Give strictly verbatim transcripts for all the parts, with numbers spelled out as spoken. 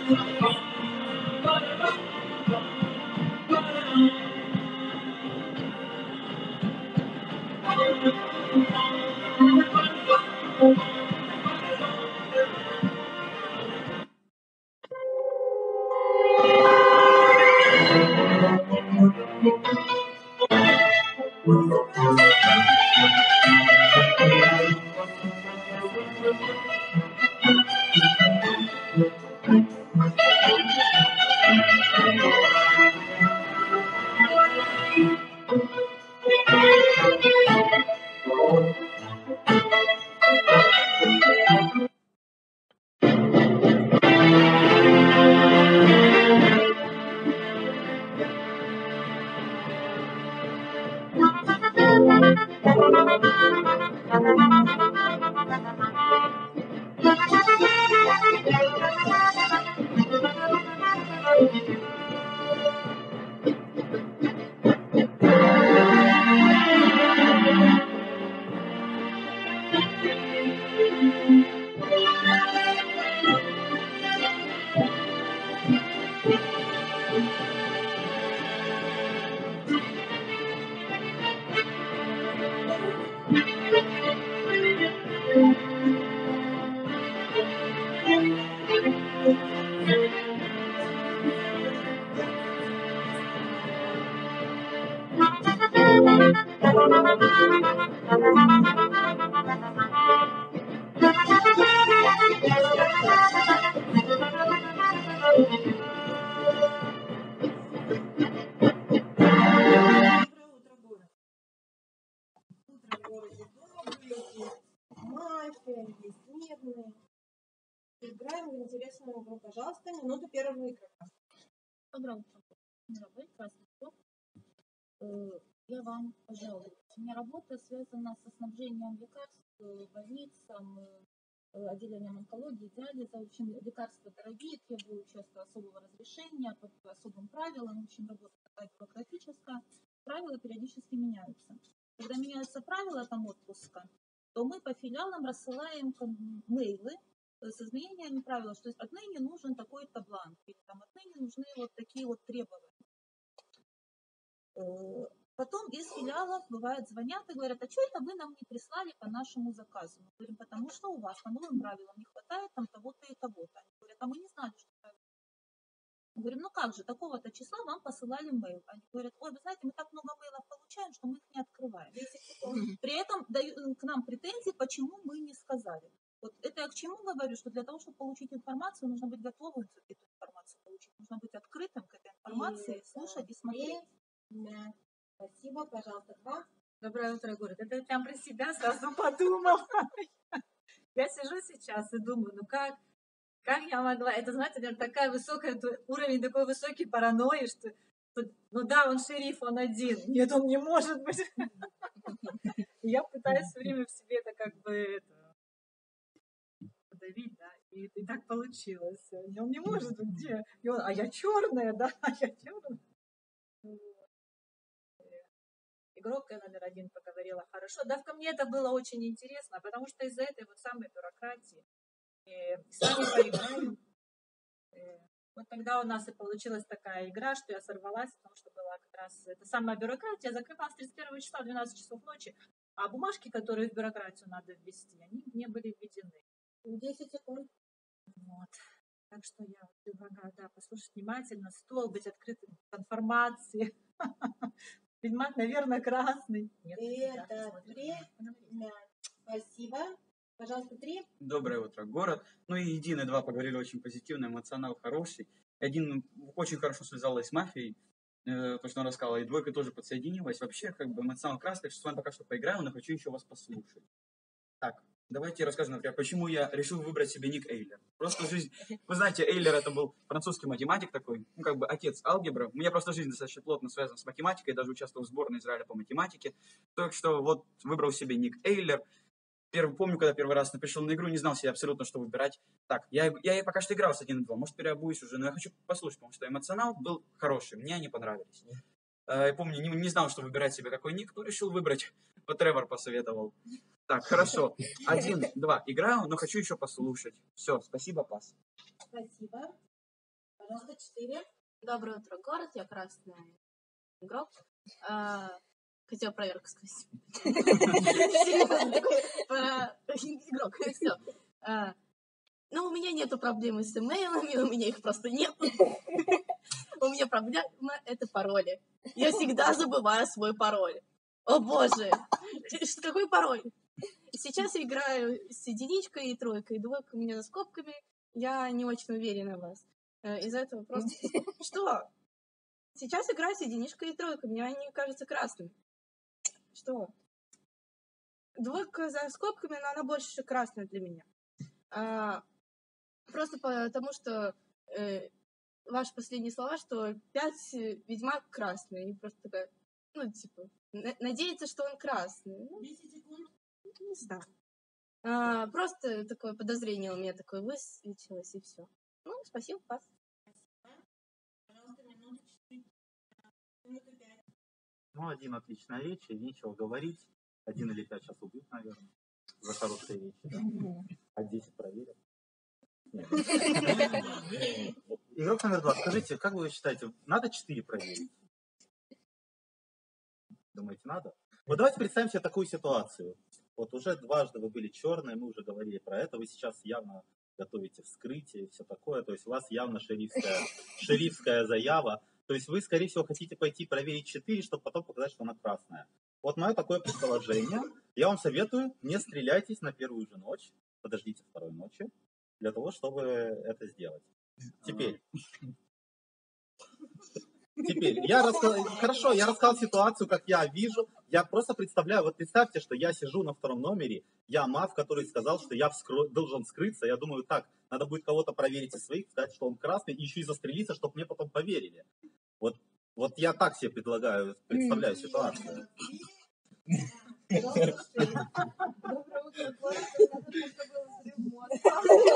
Играем в интересную игру. Пожалуйста, минуту первого игрока. Доброе утро. Меня красный кот. Я вам пожалуюсь. У меня работа связана со снабжением лекарств больницам, отделением онкологии, диализа. В общем, лекарства дорогие, требуют часто особого разрешения, по особым правилам. В общем, работа такая бюрократическая. Правила периодически меняются. Когда меняются правила там отпуска, то мы по филиалам рассылаем мейлы с изменениями правил, что отныне нужен такой-то бланк, или там отныне нужны вот такие вот требования. Потом из филиалов бывает звонят и говорят, а что это вы нам не прислали по нашему заказу? Мы говорим, потому что у вас по новым правилам не хватает там того-то и того-то. Они говорят, а мы не знали, что правильно. Мы говорим, ну как же, такого-то числа вам посылали мейл. Они говорят, ой, вы знаете, мы так много мейлов получаем, что мы их не открываем. При этом дают к нам претензии, почему мы не сказали. Вот это я к чему говорю, что для того, чтобы получить информацию, нужно быть готовым эту информацию получить. Нужно быть открытым к этой информации, и, слушать и смотреть. Да. Спасибо, пожалуйста, два. Доброе утро, город. Это я прям про себя сразу подумала. Я сижу сейчас и думаю, ну как, как я могла, это, знаете, такая высокая, уровень такой высокий паранойи, что, ну да, он шериф, он один. Нет, он не может быть. Я пытаюсь все время в себе это как бы подавить, да, и, и так получилось. И он не может, где? И он, а я черная, да, а я черная. Игрок номер один поговорила хорошо. Да, ко мне это было очень интересно, потому что из-за этой вот самой бюрократии и сами поиграем. Вот тогда у нас и получилась такая игра, что я сорвалась, потому что была как раз эта самая бюрократия. Закрывалась тридцать первого числа в двенадцать часов ночи, а бумажки, которые в бюрократию надо ввести, они не были введены. десять секунд. Вот. Так что я предлагаю, да, послушать внимательно, стол, быть открытым к информации. Ведьмак, наверное, красный. Нет, это три. Спасибо. Пожалуйста, три. Доброе утро, город. Ну и один и два поговорили очень позитивно, эмоционал хороший. Один очень хорошо связалась с мафией, э, то, что он рассказал, и двойка тоже подсоединилась. Вообще, как бы эмоционал красный, так что с вами пока что поиграю, но хочу еще вас послушать. Так, давайте я расскажу, например, почему я решил выбрать себе ник Эйлер. Просто жизнь... Вы знаете, Эйлер это был французский математик такой, ну как бы отец алгебры. У меня просто жизнь достаточно плотно связана с математикой, даже участвовал в сборной Израиля по математике. Так что вот выбрал себе ник Эйлер. Первый, помню, когда первый раз пришел на игру, не знал себе абсолютно, что выбирать. Так, я, я пока что играл с один и два, может переобуюсь уже, но я хочу послушать, потому что эмоционал был хороший, мне они понравились. Я помню, не, не знал, что выбирать себе какой ник, но решил выбрать, вот Тревор посоветовал. Так, хорошо. Один, два, играю, но хочу еще послушать. Все, спасибо, пас. Спасибо. Пожалуйста, четыре. Доброе утро, город. Я красный игрок. А, хотела проверку сказать. Серьезно, такой про игрок. Все. Ну, у меня нету проблемы с имейлами, у меня их просто нет. У меня проблема — это пароли. Я всегда забываю свой пароль. О боже! Что, какой пароль? Сейчас я играю с единичкой и тройкой. Двойка у меня за скобками. Я не очень уверена в вас. Из-за этого просто... Что? Сейчас играю с единичкой и тройкой. Мне они кажутся красными. Что? Двойка за скобками, но она больше красная для меня. А, просто потому, что э, ваши последние слова, что пять ведьмак красный. И просто такая, ну, типа, на- надеяться, что он красный. Ну, десять секунд. не знаю. А, просто такое подозрение у меня такое высветилось, и все. Ну, спасибо, пас. Пожалуйста, минута четыре. Минута пять. Ну, один отличная речь, и нечего говорить. Один или пять сейчас убьют, наверное, за хорошие речи. Да? А десять проверят. Нет. Игрок номер два. Скажите, как вы считаете, надо четыре проверить? Думаете, надо? Вот давайте представим себе такую ситуацию. Вот уже дважды вы были черные, мы уже говорили про это. Вы сейчас явно готовите вскрытие и все такое. То есть у вас явно шерифская, шерифская заява. То есть вы, скорее всего, хотите пойти проверить четыре, чтобы потом показать, что она красная. Вот мое такое предположение. Я вам советую, не стреляйтесь на первую же ночь. Подождите второй ночи, для того, чтобы это сделать. Теперь. Теперь, я рассказал, хорошо, я рассказал ситуацию, как я вижу. Я просто представляю, вот представьте, что я сижу на втором номере, я мав, который сказал, что я вскро... должен скрыться. Я думаю, так, надо будет кого-то проверить из своих, сказать, что он красный, и еще и застрелиться, чтобы мне потом поверили. Вот, вот я так себе предлагаю, представляю ситуацию. Пожалуйста, шесть. Доброе утро, город. Надо, чтобы был взрыв мозга.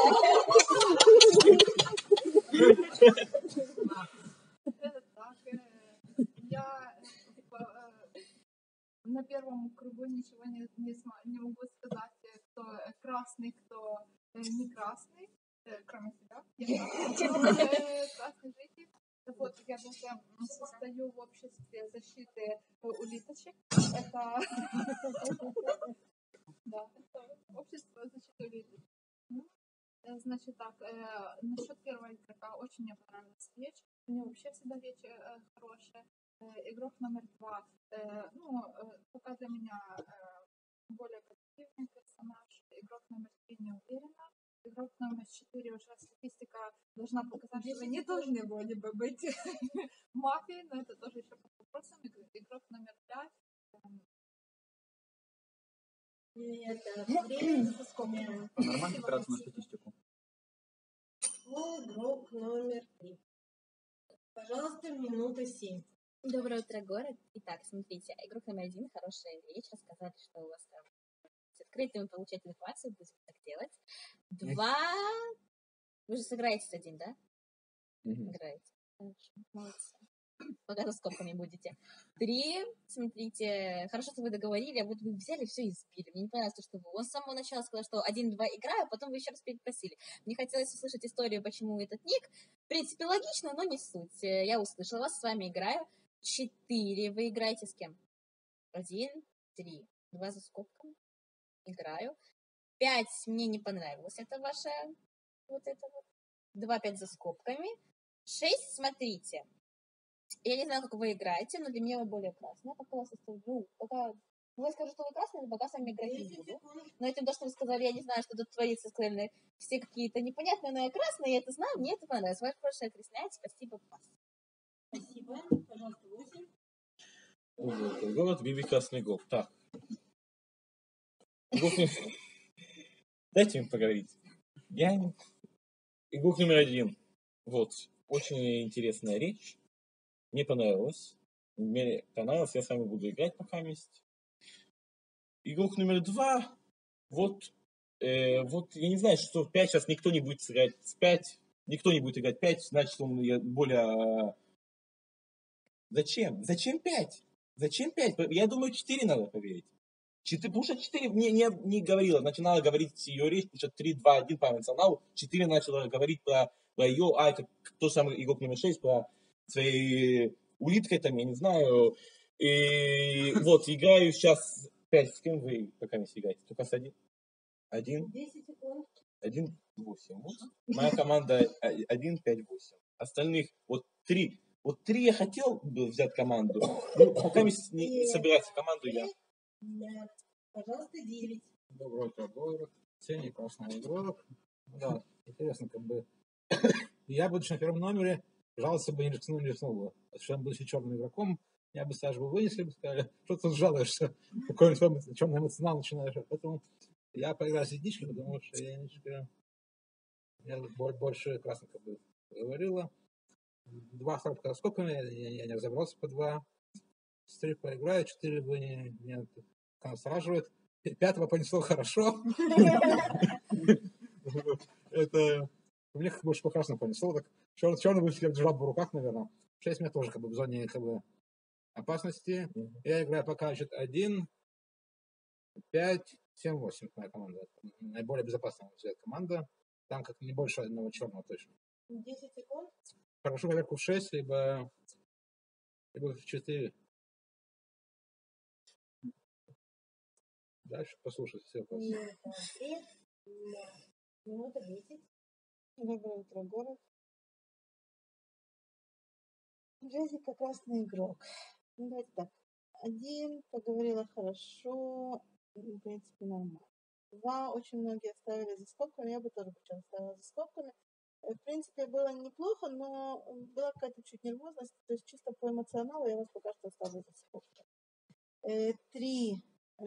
Это так. э, Я э, э, на первом кругу ничего не, не, сма- не могу сказать, э, кто э, красный, кто э, не красный, э, кроме себя. Я красный, э, красный житель. Вот, я даже м, состою в обществе защиты э, улиточек. Это... Да, это общество защиты улиток. Ну, э, Значит так, э, насчет первого игрока очень мне понравилась речь. У него вообще всегда речь э, хорошая. Э, игрок номер два, э, ну, э, пока для меня э, более позитивный персонаж. Игрок номер три не уверена. Игрок номер четыре уже статистика должна показать, что вы не должны вроде бы быть мафией, но это тоже еще под вопросом. Игр- Игрок номер пять. эм, Это время со скобками. А нормально опираться на статистику? Игрок номер три. Пожалуйста, минута семь. Доброе утро, город. Итак, смотрите, игрок номер один, хорошая речь, рассказали, что у вас там с открытым получать информацию, будем так делать. Два... Вы же сыграете с один, да? Играете. Хорошо, молодцы. Пока за скобками будете. Три, смотрите, хорошо, что вы договорили, а вот вы взяли все и сбили. Мне не понравилось то, что вы... Он с самого начала сказал, что один-два играю, а потом вы еще раз перепросили. Мне хотелось услышать историю, почему этот ник. В принципе, логично, но не суть. Я услышала вас, с вами играю. Четыре. Вы играете с кем? Один, три. Два за скобками. Играю. Пять. Мне не понравилось. Это ваша... Вот это вот. Два, пять за скобками. Шесть. Смотрите. Я не знаю, как вы играете, но для меня вы более красная. Пока вас оставлю. Пока... Ну, я скажу, что вы красные, но пока с вами играть не буду. Но этим, то, что вы сказали, я не знаю, что тут творится, сказали, все какие-то непонятные, но я красная, я это знаю, мне это понравилось. Ваше прошлое красняется. Спасибо, пас. Спасибо. Пожалуйста, восемь. Вот, город Биби Красный Гов. Так. Игрок номер- Дайте мне поговорить. Я... не- Игрок номер один. Вот. Очень интересная речь. Мне понравилось. Мне понравилось. Я с вами буду играть пока вместе. Игрок номер два. Вот. э, вот я не знаю, что в пять сейчас никто не будет играть с пять. Никто не будет играть пять. Значит, он я- более... э, Зачем? Зачем пять? Зачем пять? Я думаю, четыре надо поверить. четыре, потому что четыре не, не, не говорила, начинала говорить ее речь, потому что три, два, один по эмоционалу, четыре начала говорить про, про ее, а, как тот самый игрок номер шесть, про своей улиткой там, я не знаю. И вот, играю сейчас пять, с кем вы пока не играете? Только с один? Один? десять секунд. Один, восемь. Вот. Моя команда один, пять, восемь. Остальных, вот три. Вот три я хотел бы взять команду, ну, пока не, не собирается команду я. Нет. Пожалуйста, девять. Доброе утро, город. Сеня, красный игрок. Да, интересно, как бы. Я, будучи на первом номере, жаловался бы, не рискнул, не рискнул бы. Потому что он, будучи черным игроком, я бы Сашу бы вынесли, бы сказали, что ты тут жалуешься, какой черный эмоционал начинаешь. Поэтому я поиграю с единичкой, потому что я единичка, я больше красных как бы говорила. Два сорок сколько я, я, я не разобрался по два. С три поиграю, четыре бы не, не настораживает. Пятого понесло хорошо. Это мне как больше по красному понесло. Так черный бы держал бы в руках, наверное. Шесть меня тоже как бы в зоне как бы опасности. Я играю пока счет один, пять, семь, восемь. Моя команда. Наиболее безопасная команда. Там как не больше одного черного точно. десять секунд. Прошу проверку в шесть, либо, либо в четыре. Дальше послушать все вопросы. Минута десять. Доброе утро, город. Джессика красный игрок. Ну, давайте так. Один, поговорила хорошо, в принципе, нормально. Два, очень многие оставили за скобками, я бы тоже причем оставила за скобками. В принципе, было неплохо, но была какая-то чуть нервозность, то есть чисто по эмоционалу я вас пока что оставлю за скобками. Три.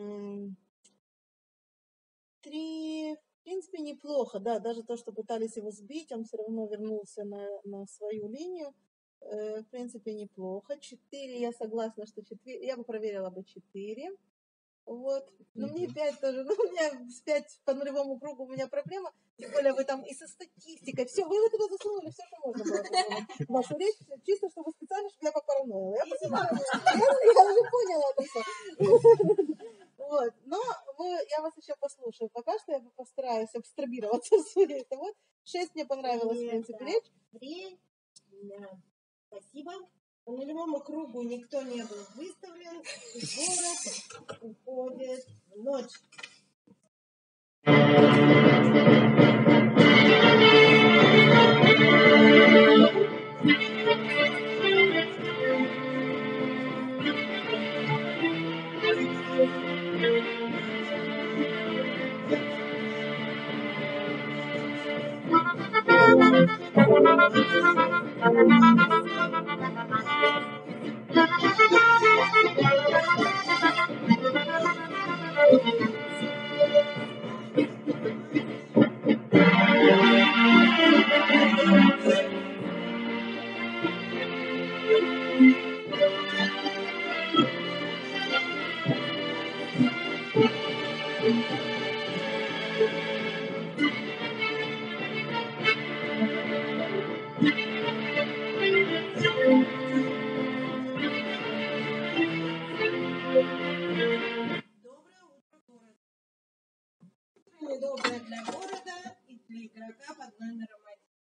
Три, в принципе, неплохо, да, даже то, что пытались его сбить, он все равно вернулся на, на свою линию, э, в принципе, неплохо. Четыре, я согласна, что четыре, я бы проверила бы четыре, вот, но мне пять тоже, ну, у меня с пять по нулевому кругу у меня проблема, тем более вы там и со статистикой, все, вы вот туда засунули все, что можно было засунуть. Вашу речь, чисто, чтобы специально, чтобы я попараноила. Я понимаю, я, я уже поняла это все. Вот, но мы, я вас еще послушаю. Пока что я постараюсь абстрабироваться в своей. Это вот шесть мне понравилась, в принципе, речь. Время. Спасибо. По нулевому кругу никто не был выставлен. Город уходит в ночь. Доброе для города и для игрока под номером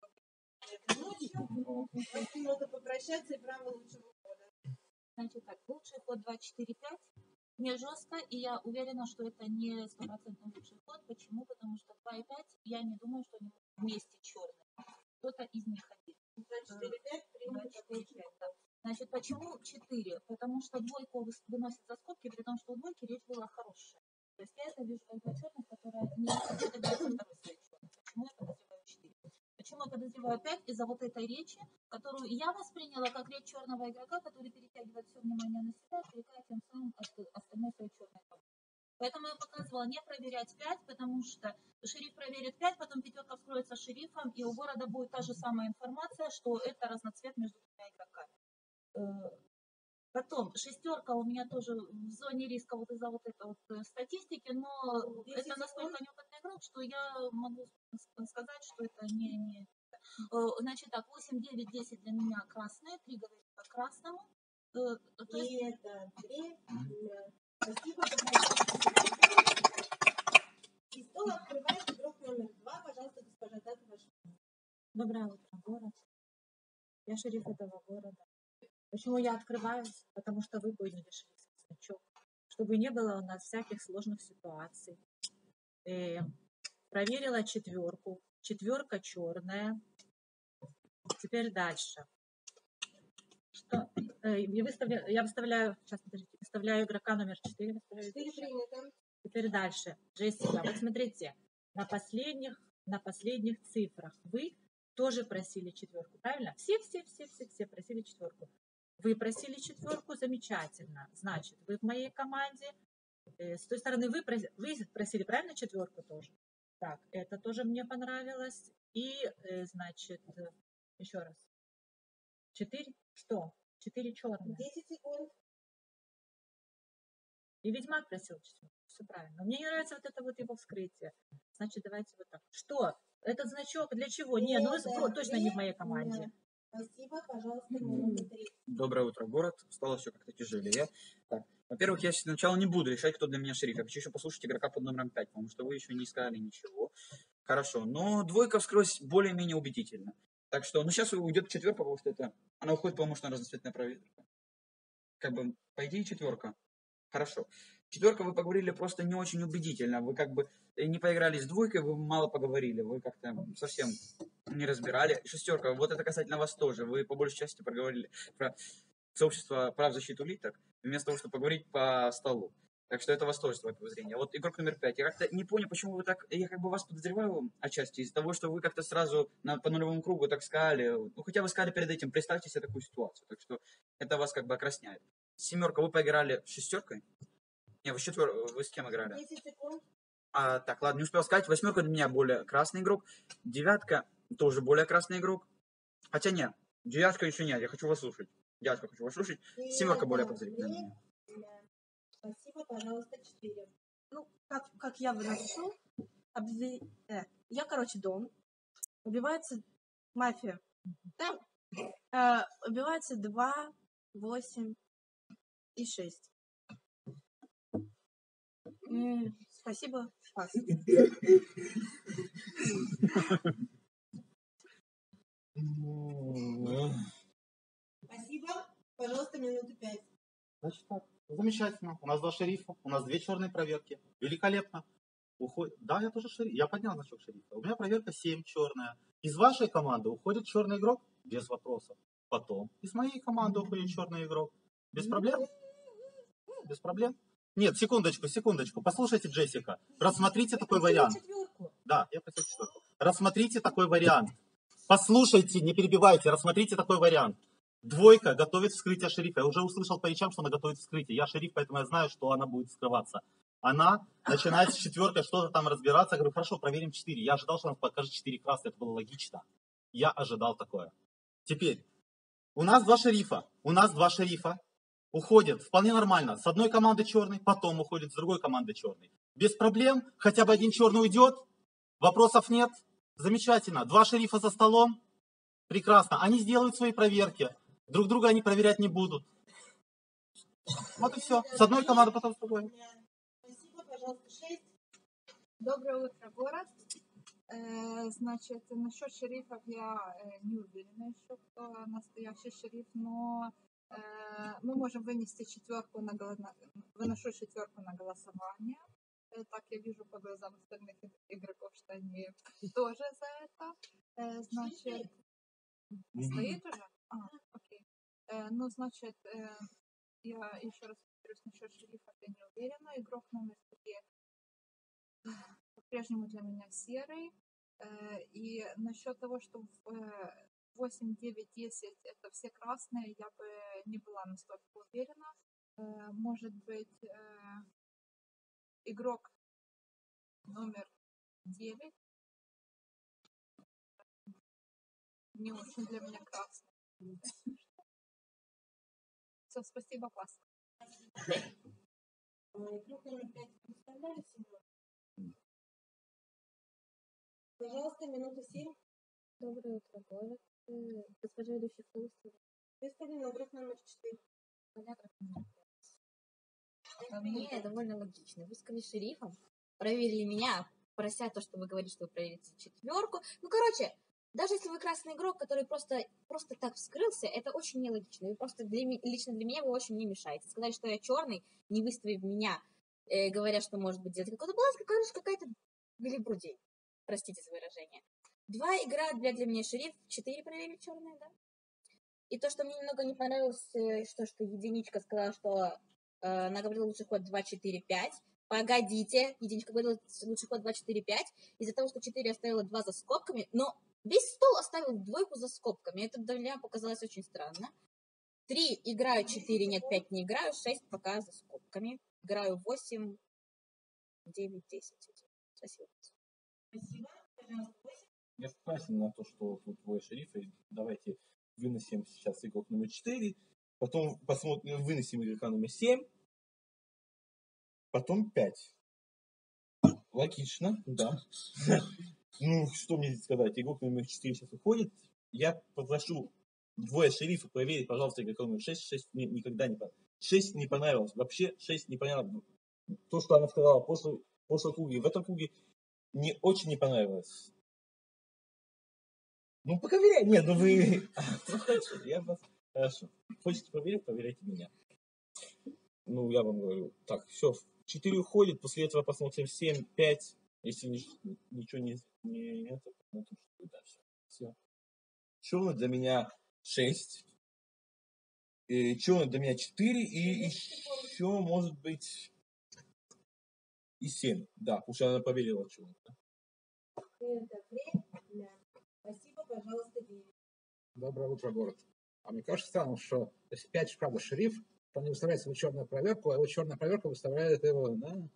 один. Ночью минуты попрощаться и право лучшего хода. Значит так, лучший ход два четыре пять. Не жестко, и я уверена, что это не стопроцентный лучший ход. Почему? Потому что два и пять, я не думаю, что они вместе черные. Кто-то из них один. два четыре пять, три пять, да. Значит, почему четыре? Потому что двойку выносит за скобки, при том, что у двойки речь была хорошая. То есть я это вижу как два черных, которая не хочет играть со второй своей черной. Почему я подозреваю четыре? Почему я подозреваю пять? Из-за вот этой речи, которую я восприняла как речь черного игрока, который перетягивает все внимание на себя, отвлекая тем самым от остальной своей черной команды. Поэтому я показывала не проверять пять, потому что шериф проверит пять, потом пятерка вскроется шерифом, и у города будет та же самая информация, что это разноцвет между двумя игроками. Потом шестерка у меня тоже в зоне риска вот из-за вот этой вот статистики, но это настолько неопытный игрок, что я могу сказать, что это не... не... Значит так, восемь, девять, десять для меня красные, три говорит по красному. И это время. Спасибо. И стол открывает игрок номер два. Пожалуйста, госпожа Дата, ваш. Доброе утро, город. Я шериф этого города. Почему я открываюсь? Потому что вы подняли шерифский значок. Чтобы не было у нас всяких сложных ситуаций. Э, проверила четверку. Четверка черная. Теперь дальше. Что? Э, я, выставля, я выставляю, сейчас, подождите, выставляю игрока номер четыре. четыре принято. Теперь дальше. Джессика, вот смотрите, на последних, на последних цифрах вы тоже просили четверку, правильно? Все, все, все, все, все просили четверку. Вы просили четверку, замечательно. Значит, вы в моей команде. Э, с той стороны вы, прос- вы просили, правильно, четверку тоже? Так, это тоже мне понравилось. И, э, значит, э, еще раз. Четыре, что? Четыре черные. десять секунд. И ведьмак просил четверку. Все правильно. Мне не нравится вот это вот его вскрытие. Значит, давайте вот так. Что? Этот значок для чего? Не, ну вы Это точно не в моей две. команде. Спасибо, пожалуйста, минута три. Доброе утро, город. Стало все как-то тяжелее. Так, во-первых, я сначала не буду решать, кто для меня шериф. Я хочу еще послушать игрока под номером пять, потому что вы еще не сказали ничего. Хорошо, но двойка вскрылась более-менее убедительно. Так что, ну сейчас уйдет четверка, потому что это... Она уходит, потому что она разноцветная проверка. Как бы, по идее, четверка. Хорошо. Четверка, вы поговорили просто не очень убедительно. Вы как бы не поиграли с двойкой, вы мало поговорили. Вы как-то совсем не разбирали. Шестерка, вот это касательно вас тоже. Вы по большей части проговорили про сообщество прав защиты улиток, вместо того, чтобы поговорить по столу. Так что это вас тоже свое подозрение. Вот игрок номер пять. Я как-то не понял, почему вы так... Я как бы вас подозреваю отчасти из-за того, что вы как-то сразу на, по нулевому кругу так сказали. Ну, хотя вы сказали перед этим, представьте себе такую ситуацию. Так что это вас как бы окрасняет. Семерка, вы поиграли с шестеркой? Не, вы, четвер... вы с кем играли? десять секунд. А, так, ладно, не успел сказать. Восьмерка для меня более красный игрок. Девятка тоже более красный игрок. Хотя нет, девятка еще нет, я хочу вас слушать. Девятка хочу вас слушать. Семерка более подозрительная для меня. Спасибо, пожалуйста, четыре. Ну, как, как я выношу, обве- э, я, короче, дом, убивается мафия, там э, убивается два, восемь и шесть. М, Спасибо, пас. Спасибо, пожалуйста, минуты пять. Значит так, замечательно. У нас два шерифа, у нас две черные проверки. Великолепно. Уходит... Да, я тоже шериф. Я поднял значок шерифа. У меня проверка семь черная. Из вашей команды уходит черный игрок? Без вопросов. Потом из моей команды уходит черный игрок. Без проблем? Без проблем? Нет, секундочку, секундочку. Послушайте, Джессика. Рассмотрите такой вариант. Да, я просил четверку. Рассмотрите такой вариант. Послушайте, не перебивайте. Рассмотрите такой вариант. Двойка готовит вскрытие шерифа. Я уже услышал по речам, что она готовит вскрытие. Я шериф, поэтому я знаю, что она будет вскрываться. Она начинает с четверкой что-то там разбираться. Я говорю, хорошо, проверим четыре. Я ожидал, что она покажет четыре красные. Это было логично. Я ожидал такое. Теперь, у нас два шерифа. У нас два шерифа. Уходит вполне нормально. С одной команды черный, потом уходит с другой команды черный. Без проблем. Хотя бы один черный уйдет. Вопросов нет. Замечательно. Два шерифа за столом. Прекрасно. Они сделают свои проверки. Друг друга они проверять не будут. Вот и все. С одной команды, потом с другой. Спасибо, пожалуйста, шесть. Доброе утро, город. Э, значит, насчет шерифов я э, не уверена еще, кто настоящий шериф, но э, мы можем вынести четверку на голо- на- выношу четверку на голосование. Э, так я вижу по глазам остальных игроков, что они тоже за это. Э, значит, стоит уже? А, окей. Э, ну, значит, э, я еще раз повторюсь, насчет шерифа я не уверена. Игрок номер три по-прежнему для меня серый. Э, И насчет того, что в, э, восемь, девять, десять это все красные, я бы не была настолько уверена. Э, Может быть, э, игрок номер девять не очень для меня красный. Все, спасибо, класс. Игрок номер пять представляли сегодня? Пожалуйста, минута семь. Доброе утро, город. Э, Госпожа ведущая Фаустова. Господин игрок номер четыре. Поляков номер пять. По мне довольно логично. Вы сказали шерифом, проверили меня, прося то, что вы говорите, что вы проверите четверку. Ну, короче, даже если вы красный игрок, который просто, просто так вскрылся, это очень нелогично. Вы просто для, лично для меня вы очень не мешаете. Сказали, что я черный, не выставив меня, э, говоря, что может быть делать какой-то баланс, короче, какая-то белибрудень. Простите за выражение. Два игра для, для меня шериф, четыре проверили черные, да? И то, что мне немного не понравилось, э, что, что единичка сказала, что э, она говорила лучший ход два, четыре, пять. Погодите, единичка говорила лучший ход два, четыре, пять. Из-за того, что четыре оставила два за скобками, но весь стол оставил двойку за скобками. Это для меня показалось очень странно. Три играю, четыре, нет, пять не играю, шесть пока за скобками. Играю восемь, девять, десять. Спасибо. Спасибо. Пожалуйста. Я согласен на то, что тут двое шерифов. Давайте выносим сейчас игрок номер четыре. Потом посмотрим, выносим игрока номер семь. Потом пять. Логично, да. Ну, что мне здесь сказать? Игрок номер четыре сейчас уходит. Я попрошу двое шерифов проверить, пожалуйста, игрока номер шесть. шесть мне никогда не понравилось. шесть не понравилось. Вообще шесть не понравилось. То, что она сказала в прошлом, в прошлом круге, в этом круге мне очень не понравилось. Ну, проверяй. Нет, ну вы... Ну, хорошо, я вас... Хорошо. Хочете проверить, проверяйте меня. Ну, я вам говорю. Так, все. четыре уходит, после этого посмотрим семь, пять. Если ничего не... не это, посмотрим, что будет дальше. Все. Черный для меня шесть. Черный для меня четыре. И еще, может быть, и семь. Да, потому что она поверила черный. Это время. Спасибо, пожалуйста, девять. Доброе утро, город. А мне кажется странно, что если пять правда шериф, то он не выставляет свою черную проверку, а его черная проверка выставляет его, да?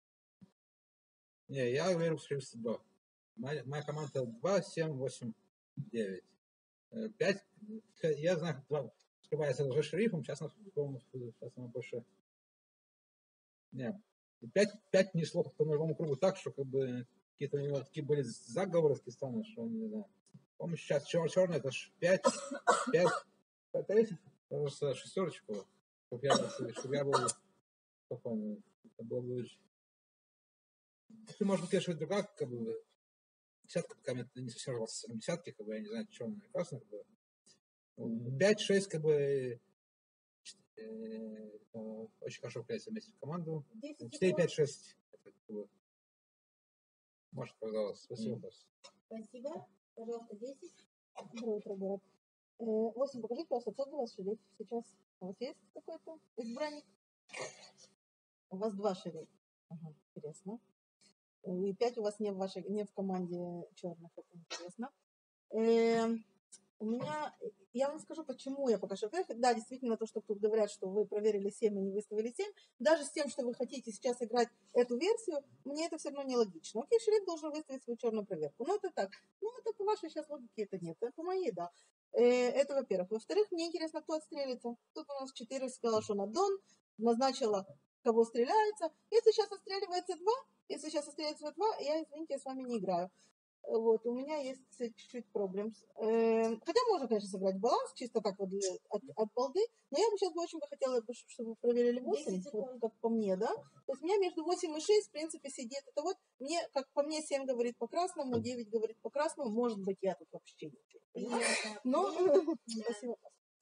Не, я верю в шериф два. Моя, моя команда два, семь, восемь, девять. пять, я знаю, как два скрывается уже шерифом, сейчас она, сейчас она больше... Не, пять, пять несло как-то по новому кругу так, что как бы какие-то у него такие были заговоры такие странные, что не знаю. Помню, сейчас чер черный это ж пять, пять, пять, кажется, шестерочку, чтобы я, чтобы я был спокойный. Это было бы... Ты, может быть, конечно, другая, как бы, десятка, пока мне не совсем рвался на десятки, как бы, я не знаю, черный или красный, как бы. пять шесть, как бы, э, очень хорошо вкладывается вместе в команду. четыре пять шесть. Это, как бы, может, казалось. Спасибо. Mm. Спасибо. Пожалуйста, десять. Доброе утро, город. восемь, покажите, пожалуйста, кто у вас шериф сейчас? У вас есть какой-то избранник? У вас два шерифа. Ага, интересно. И пять у вас не в вашей, не в команде черных, это интересно. Э, у меня, я вам скажу, почему я покажу. Во-первых, да, действительно, то, что тут говорят, что вы проверили семь и не выставили семь, даже с тем, что вы хотите сейчас играть эту версию, мне это все равно нелогично. Окей, шериф должен выставить свою черную проверку. Ну, это так. Ну, это по вашей сейчас логике это нет. Это по моей, да. Э, это, во-первых. Во-вторых, мне интересно, кто отстрелится. Тут у нас четыре сказала, что на Дон, назначила, кого стреляется. Если сейчас отстреливается два, если сейчас остается два, я, извините, я с вами не играю. Вот, у меня есть чуть-чуть проблем. Хотя можно, конечно, сыграть баланс, чисто так вот для, от, от балды, но я бы сейчас бы очень бы хотела, чтобы вы проверили восемь, вот, как по мне, да. То есть у меня между восемь и шесть, в принципе, сидит это вот, мне, как по мне, семь говорит по красному, девять говорит по красному, может быть, я тут вообще ничего не понимаю. Но, спасибо.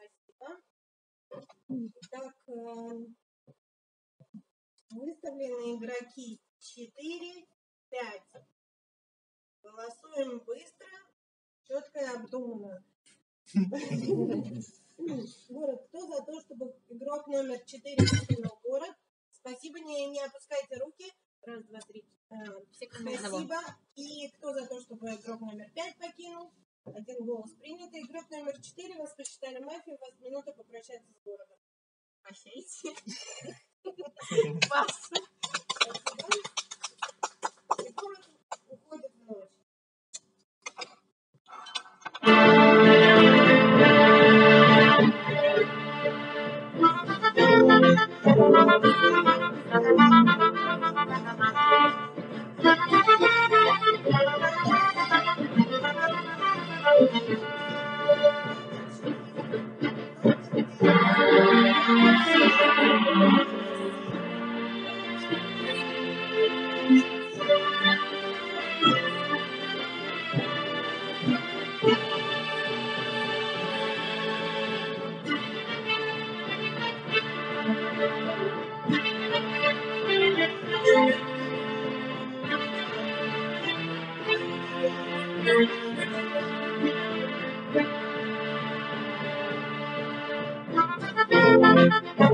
Так, выставлены игроки четыре, пять. Голосуем быстро, четко и обдуманно. Город, кто за то, чтобы игрок номер четыре покинул город? Спасибо, не, не опускайте руки. Раз, два, три. Спасибо. И кто за то, чтобы игрок номер пять покинул? Один голос принят. Игрок номер четыре, вас посчитали мафией, у вас минута попрощаться с городом. Прощайте. Вас. И город уходит в ночь.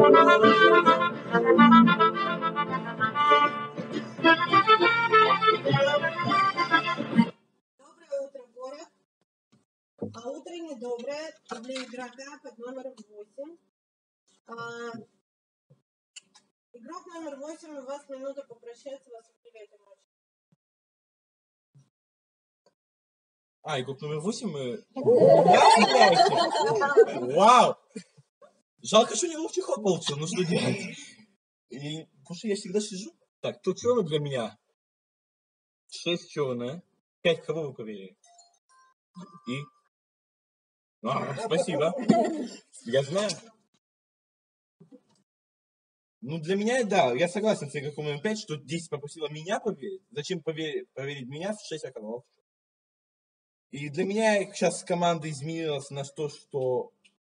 утро, город. А утро недоброе для игрока под номером восемь. А, игрок номер восемь, у вас минута попрощаться, вас удивляет ночь. А, игрок номер восемь. э, меня играете? Вау! Жалко, что не ловчий ход получил, ну что делать? И, потому что я всегда сижу. Так, кто черный для меня? Шесть черное. Пять кого вы проверили? И? А, спасибо. Я знаю. Ну, для меня, да, я согласен с игроком номер пять, что десять попросила меня проверить. Зачем поверить, проверить меня в шесть околов? И для меня сейчас команда изменилась на то, что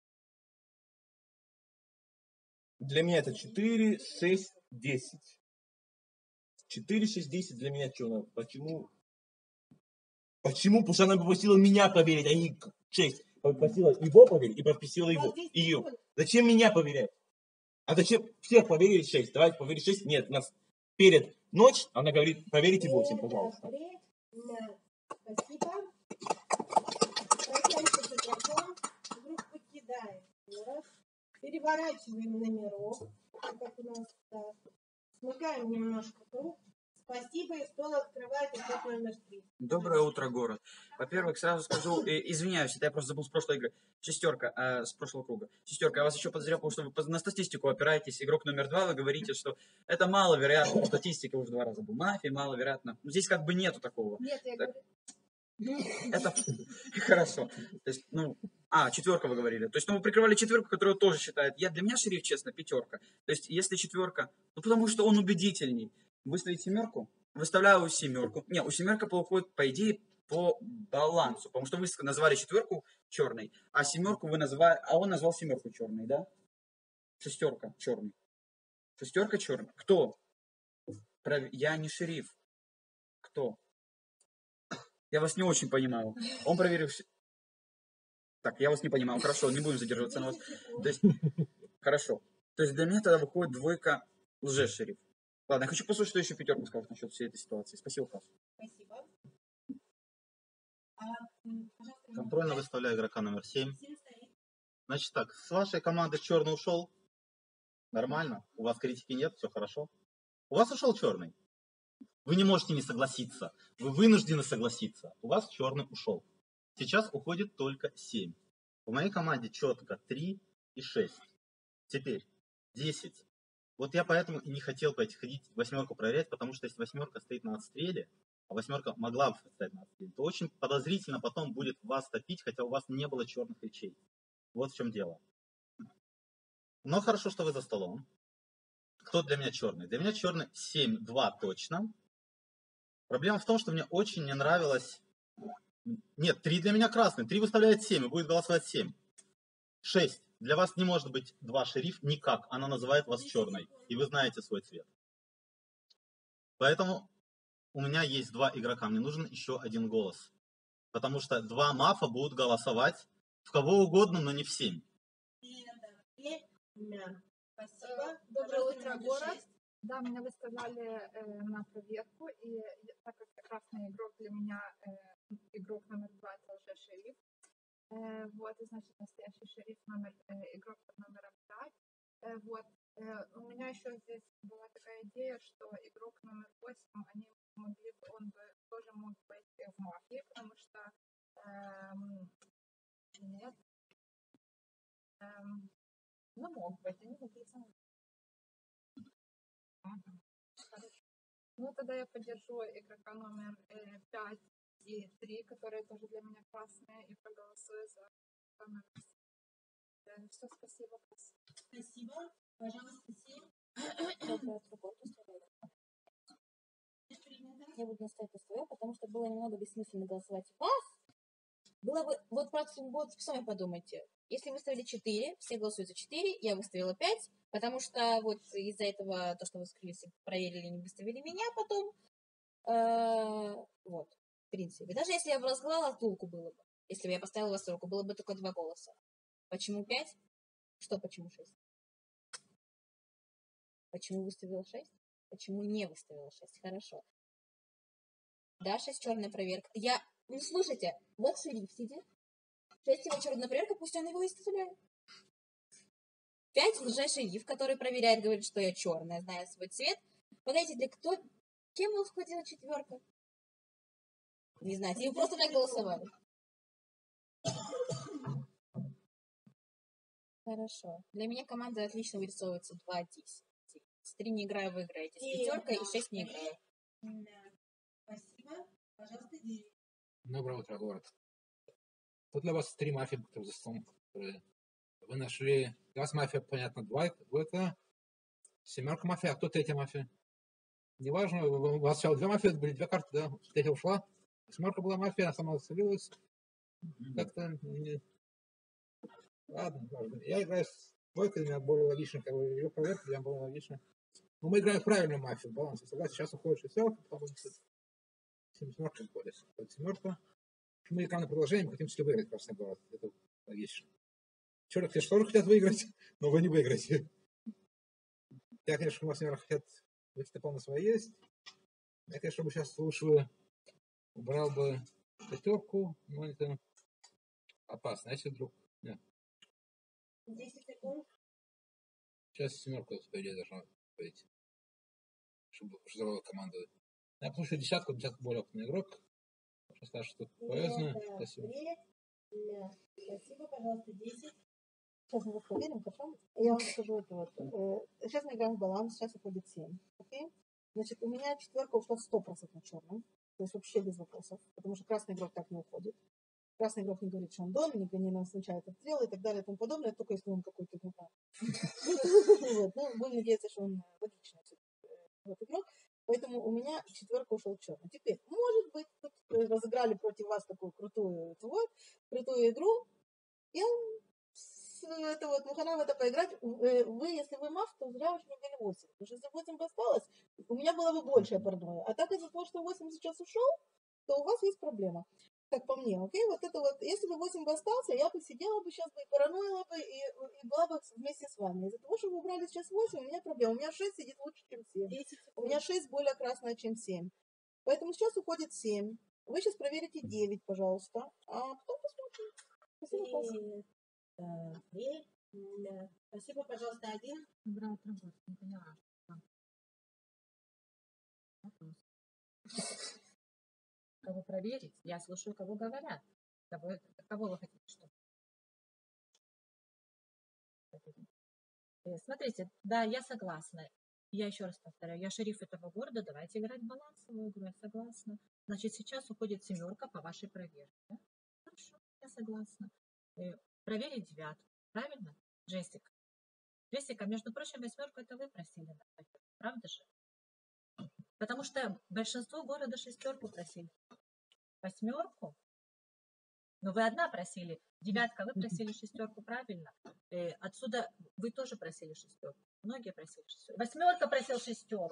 для меня это четыре, шесть, десять. четыре, шесть, десять для меня черно. Почему? Почему? Потому что она попросила меня проверить, а не шесть. Попросила его проверить и попросила его. Ее. Зачем меня проверять? А зачем всех проверили шесть? Давайте проверить шесть. Нет, у нас перед ночь, она говорит, проверите восемь, пожалуйста. Спасибо. Прощаемся с игроком. Игрок покидает город. Переворачиваем номерок, как у нас, да. Смыкаем немножко круг. Спасибо, и стол открывает игрок номер три. Доброе утро, город. Во-первых, сразу скажу, э, извиняюсь, это я просто забыл с прошлой игры. Шестерка, э, с прошлого круга. Шестерка, я вас еще подозреваю, потому что вы по- на статистику опираетесь. Игрок номер два, вы говорите, что это маловероятно. Статистика уже два раза был. Мафия, маловероятно. Ну, здесь как бы нету такого. Нет, я Так, говорю, это хорошо. То есть, ну, а, четверка вы говорили. То есть, ну, вы прикрывали четверку, которую тоже считает. Я, для меня шериф, честно, пятерка. То есть, если четверка, ну, потому что он убедительней. Выставить семерку, выставляю семерку. Не, у семерка уходит, по идее, по балансу. Потому что вы назвали четверку черной, а семерку вы назвали, а он назвал семерку черной, да? Шестерка черный. Шестерка черный. Кто? Пров- Я не шериф. Кто? Я вас не очень понимаю. Он проверил... ш- Так, я вас не понимаю. Хорошо, не будем задерживаться на вас. То есть, хорошо. То есть для меня тогда выходит двойка лже-шериф. Ладно, я хочу послушать, что еще пятерка скажет насчет всей этой ситуации. Спасибо, Паш. Спасибо. А, м, пожалуйста, Контрольно выставляю игрока номер семь. Значит так, с вашей команды черный ушел. Нормально. У вас критики нет, все хорошо. У вас ушел черный. Вы не можете не согласиться. Вы вынуждены согласиться. У вас черный ушел. Сейчас уходит только семь. В моей команде четко три и шесть. Теперь десять. Вот я поэтому и не хотел пойти ходить восьмерку проверять, потому что если восьмерка стоит на отстреле, а восьмерка могла бы стоять на отстреле, то очень подозрительно потом будет вас топить, хотя у вас не было черных речей. Вот в чем дело. Но хорошо, что вы за столом. Кто для меня черный? Для меня черный семь два точно. Проблема в том, что мне очень не нравилось... Нет, три для меня красный. три выставляет семь, и будет голосовать семь. шесть. Для вас не может быть два шериф никак. Она называет вас черной. И вы знаете свой цвет. Поэтому у меня есть два игрока. Мне нужен еще один голос. Потому что два мафа будут голосовать в кого угодно, но не в семь. Спасибо. доброе утро, город. Да, меня выставляли э, на проверку, и я- так как красный игрок для меня э, игрок номер два, это уже шериф. Э, вот, и значит, настоящий шериф номер, э, игрок под номером пять. Э, вот, э, у меня еще здесь была такая идея, что игрок номер восемь, они могли бы, он бы тоже мог быть в мафии, потому что эм, нет, эм, ну мог быть, они могли сами. Ага, хорошо. Ну, тогда я поддержу игрока номер э, пять и три, которые тоже для меня красные, и проголосую за номер семь. Все, спасибо. Спасибо. Пожалуйста, семь. Доброе утро, корпус. Я буду настаивать на своем, потому что было немного бессмысленно голосовать в вас. Было бы, вот просто вот сами подумайте. Если выставили четыре, все голосуют за четыре, я выставила пять, потому что вот из-за этого, то, что вы скрыли, проверили, не выставили меня потом. Э, вот, в принципе. Даже если я бы разгнала, толку было бы. Если бы я поставила вас руку, было бы только два голоса. Почему пять? Что почему шесть? Почему выставила шесть? Почему не выставила шесть? Хорошо. Да, шесть черная проверка. Я, ну слушайте, вот шериф сидит. шесть его черная проверка, пусть он его выставляет. пять уже шериф, который проверяет, говорит, что я черная, зная свой цвет. Подайте, для кто? Кем его входила четверка? Не знаете, вы просто так голосовали. Хорошо. Для меня команда отлично вырисовывается два десять. С три не играю, вы играете. С пятеркой и шесть не играю. Спасибо. Пожалуйста, девять. Доброе утро, город. Тут для вас три мафии, которые за столом, которые вы нашли. Для вас мафия, понятно, двойка, двойка, семерка мафия, а кто третья мафия? Неважно, у вас сначала две мафии, были две карты, да, третья ушла. Семерка была мафия, она сама застрелилась. Как-то не... Ладно, ладно. Я играю с двойкой, для меня более логично, как бы ее проверка для меня более логично. Но мы играем в правильную мафию, баланс. Согласен, сейчас уходит шестерка, потом будет семерка уходит. Семерка. Мы играем на продолжение, мы хотим все выиграть Красный город. Это логично. Черт, конечно, тоже хотят выиграть, но вы не выиграете. Я, конечно, у вас, наверное, хотят выйти на свои есть. Я, конечно, бы сейчас лучше бы убрал бы пятерку, но это опасно. Если вдруг... Нет. десять секунд. Сейчас семерка, по идее, должна быть. Чтобы взорвала команду. Я потому что десятку, десятку более опытный игрок. Сейчас скажет, что полезно. Спасибо. Спасибо, пожалуйста, десять. Сейчас мы проверим, хорошо? Я вам скажу это вот. Э, Сейчас мы играем в баланс, сейчас уходит семь. Окей? Значит, у меня четверка ушла сто процентов черным. То есть вообще без вопросов. Потому что красный игрок так не уходит. Красный игрок не говорит, что он дома, не назначает отстрелы и так далее и тому подобное, только если он какой-то, не знаю. Ну, будем надеяться, что он логичный игрок. Поэтому у меня четверка ушел черный. Теперь, может быть, тут разыграли против вас такую крутую, вот, крутую игру. Я это вот, мухана в это поиграть. Вы, если вы мав, то зря очень взяли восемь. Потому что если восемь бы осталось, у меня было бы большее парное. А так из-за того, что восемь сейчас ушел, то у вас есть проблема. Как по мне, окей? Вот это вот, если бы восемь бы остался, я бы сидела бы сейчас бы и параноила бы, и, и была бы вместе с вами. Из-за того, что вы убрали сейчас восемь, у меня проблема. У меня шесть сидит лучше, чем семь. У меня шесть более красная, чем семь. Поэтому сейчас уходит семь. Вы сейчас проверите девять, пожалуйста. А потом посмотрим. Спасибо, Спасибо. Спасибо, пожалуйста, один. Доброе утро, город. Не поняла. Вопрос. Кого проверить? Я слушаю, кого говорят. Кого, кого вы хотите, что? Смотрите, да, я согласна. Я еще раз повторяю, я шериф этого города, давайте играть в балансовую игру, я согласна. Значит, сейчас уходит семерка по вашей проверке. Да? Хорошо, я согласна. Проверить девятку, правильно, Джессика? Джессика, между прочим, восьмерку это вы просили на проверку, правда же? Потому что большинство города шестерку просили. Восьмерку? Но вы одна просили. Девятка, вы просили шестерку, правильно? Э, отсюда вы тоже просили шестерку. Многие просили шестерку. Восьмерка просил шестерку.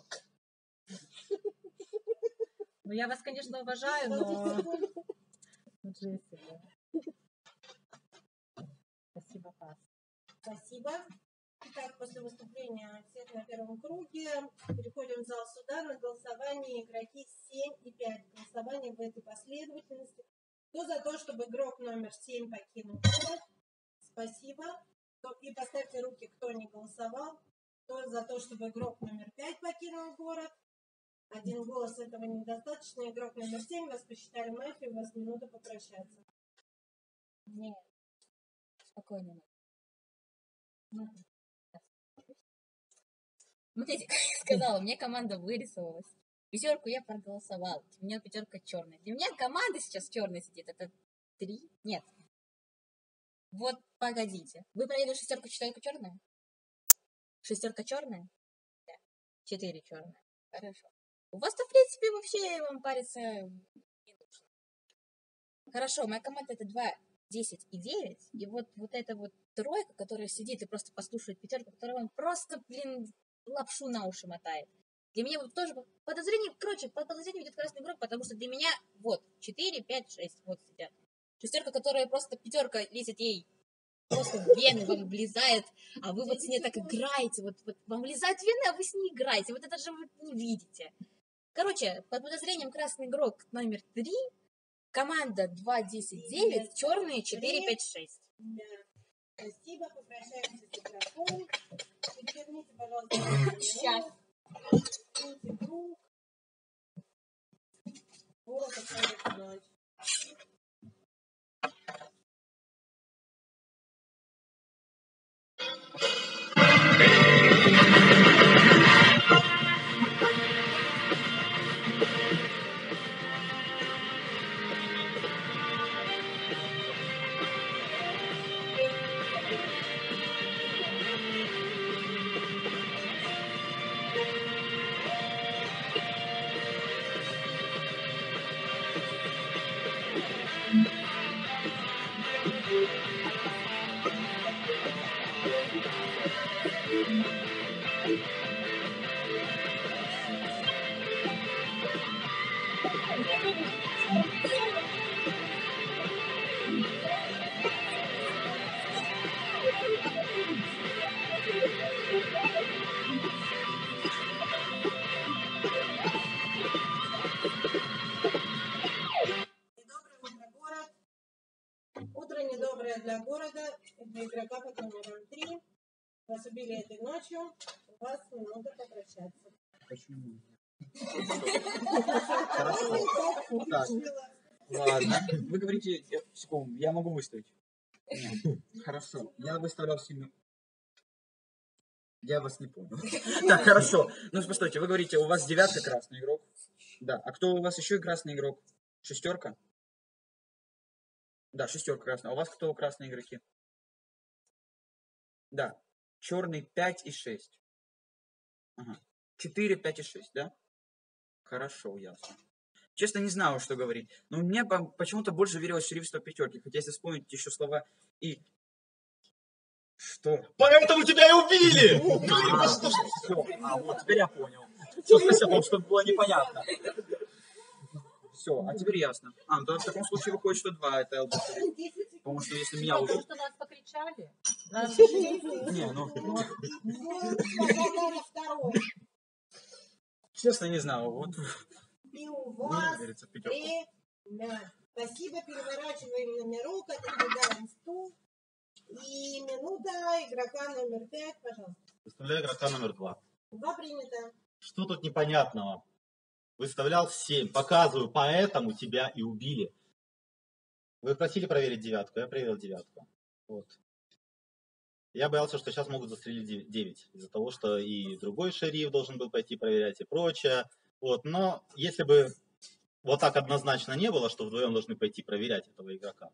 Ну, я вас, конечно, уважаю, но... Джессика. Спасибо, Пас. Спасибо. Итак, после выступления всех на первом круге переходим в зал суда на голосование игроки семь и пять. Голосование в этой последовательности. Кто за то, чтобы игрок номер семь покинул город? Спасибо. И поставьте руки, кто не голосовал. Кто за то, чтобы игрок номер пять покинул город? Один голос этого недостаточно. Игрок номер семь, вас посчитали мафию, у вас минута попрощаться. Нет. Спокойно. Смотрите, как я сказала, мне команда вырисовалась. Пятерку я проголосовала. У меня пятерка черная. Для меня команда сейчас черная сидит. Это три? Нет. Вот погодите. Вы проверили шестерку, четверку черная? Шестерка черная? Да. Четыре черная. Хорошо. У вас-то, в принципе, вообще вам париться не нужно. Хорошо, моя команда это два, десять и девять. И вот, вот эта вот тройка, которая сидит и просто послушает пятерку, которая вам просто, блин, лапшу на уши мотает. Для меня вот тоже подозрение, короче, по подозрению идет красный игрок, потому что для меня вот четыре, пять, шесть вот сидят. Шестерка, которая просто пятерка лезет ей просто в вены вам влезает, а вы вот с ней так играете, вот, вот вам влезают в вены, а вы с ней играете, вот это же вы не видите. Короче, под подозрением красный игрок номер три, команда два десять девять, черные четыре пять шесть. Да. Спасибо, попрощаемся с игроком. Переверните, пожалуйста, Сейчас. Киньте круг. Вот, оставите ночь. Утро недоброе для города, для игрока под номером три. Вас убили этой ночью, у вас минута попрощаться. Почему? Хорошо. Так, ладно. Вы говорите, э, секунду, я могу выставить? Нет. Хорошо. Я выставлял семью. Я вас не понял. Так, хорошо. Ну, постойте, вы говорите, у вас девятка красный игрок. Да. А кто у вас еще красный игрок? Шестерка? Да, шестерка красная. А у вас кто красные игроки? Да. Черный пять и шесть. Ага. четыре, пять и шесть, да? Хорошо, ясно. Честно, не знаю, что говорить. Но мне по- почему-то больше верилось в шерифство пятерки. Хотя, если вспомнить еще слова и... Что? Поэтому тебя и убили! А, все. А, вот, теперь я понял. Все, спасибо, потому что было непонятно. Все, а теперь ясно. А, ну тогда в таком случае выходит, что два это эл би си. Потому что если меня уже... Потому что нас покричали. Не, ну... Номер второй. Честно, не знаю. Вот... И у Мне вас верится в пятерку. время. Спасибо, переворачиваем номерок, отодвигаем стул. И минута игрока номер пять, пожалуйста. Выставляю игрока номер два. Два принято. Что тут непонятного? Выставлял семь. Показываю, поэтому тебя и убили. Вы просили проверить девятку, я проверил девятку. Вот. Я боялся, что сейчас могут застрелить девять. Из-за того, что и другой шериф должен был пойти проверять и прочее. Вот. Но если бы вот так однозначно не было, что вдвоем должны пойти проверять этого игрока.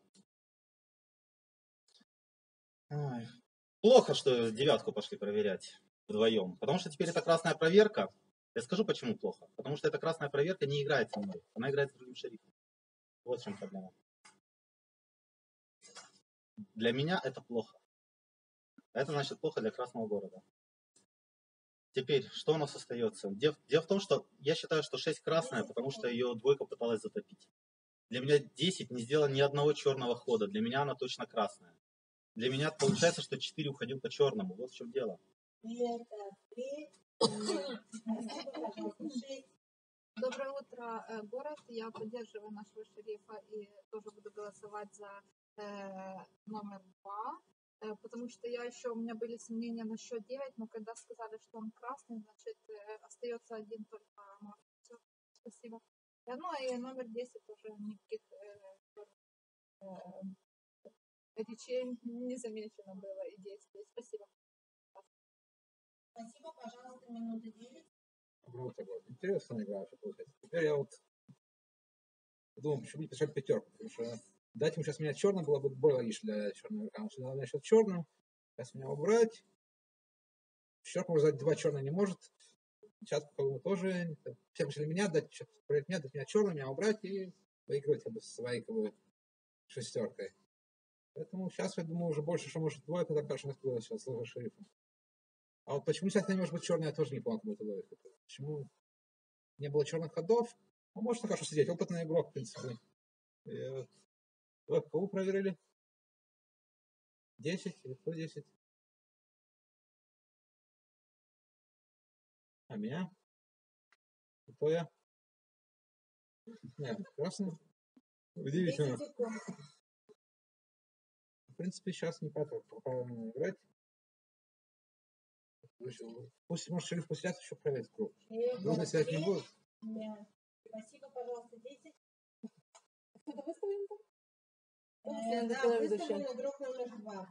Ой. Плохо, что девятку пошли проверять вдвоем. Потому что теперь это красная проверка. Я скажу, почему плохо. Потому что эта красная проверка не играет со мной. Она играет с другим шерифом. Вот в чем проблема. Для меня это плохо. Это значит плохо для Красного города. Теперь, что у нас остается? Дело, дело в том, что я считаю, что шесть красная, потому что ее двойка пыталась затопить. Для меня десять не сделала ни одного черного хода. Для меня она точно красная. Для меня получается, что четыре уходил по черному. Вот в чем дело. Доброе утро, э, город. Я поддерживаю нашего шерифа и тоже буду голосовать за э, номер два, э, потому что я еще, у меня были сомнения насчет девять, но когда сказали, что он красный, значит, э, остается один только Марк. Всё, спасибо. Э, ну и номер десять тоже никаких э, э, речей не замечено было и действий. Спасибо. Спасибо, пожалуйста, минута девять. Вот такой. Интересная игра вообще получается. Теперь я вот думаю, почему не писать пятерку, потому что дать ему сейчас менять черным было бы более логично для черного игрока. Потому что надо менять черным, сейчас меня убрать. Четверку может дать два черных не может. Сейчас по-моему тоже. Все решили меня дать, проверить меня, дать меня черным, меня убрать и выигрывать как бы со своей как бы шестеркой. Поэтому сейчас, я думаю, уже больше, что может двойка, так хорошо было сейчас с шерифом. А вот почему сейчас не может быть черная, я тоже не понял, как это логика. Почему не было черных ходов? Ну, может, хорошо сидеть. Опытный игрок, в принципе. И вот. Вот, кого проверили? десять, или кто десять? А меня? Кто я? Нет, красный. Удивительно. десять секунд. В принципе, сейчас не пора правильно играть. Пусть, может, шериф после этого еще проверит круг. Нужно снять не будет. Нет. Спасибо, пожалуйста, десять. Кто-то выставлен там? Э, Да, выставлен игрок номер два.